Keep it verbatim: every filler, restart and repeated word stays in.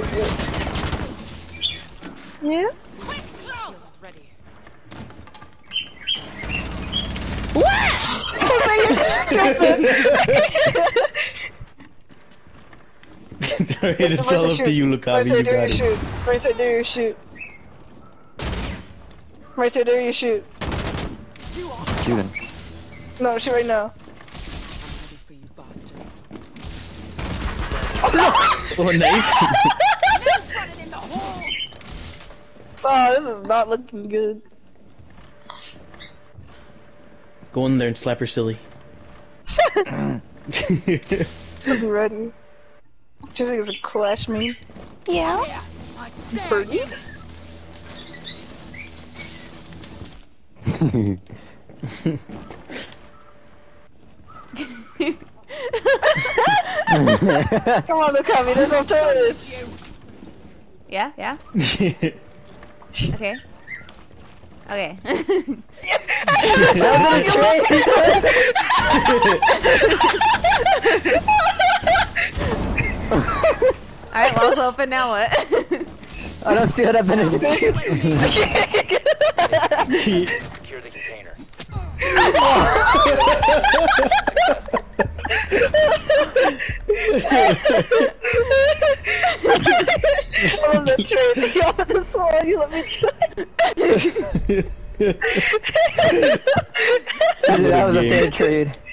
Yeah? What? You're stupid! It's all up to you, look how Right you there, there got you it. shoot. Right there, there you shoot. Right there, there you shoot. Shooting. No, shoot right now. Oh, nice. Oh, this is not looking good. Go in there and slap her silly. I'll be ready. Do you think it's a clash me? Yeah. Birdie? Come on, look at me, there's alternatives. Yeah, yeah. Okay. Okay. Alright, well's open, now what? I don't see what I've been in. Secure the container. I'm on the train, you on this one, you let me try. Dude, that was a fair trade.